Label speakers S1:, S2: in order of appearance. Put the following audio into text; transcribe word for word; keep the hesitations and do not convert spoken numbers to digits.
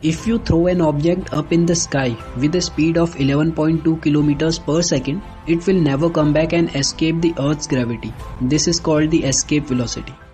S1: If you throw an object up in the sky with a speed of eleven point two kilometers per second, it will never come back and escape the Earth's gravity. This is called the escape velocity.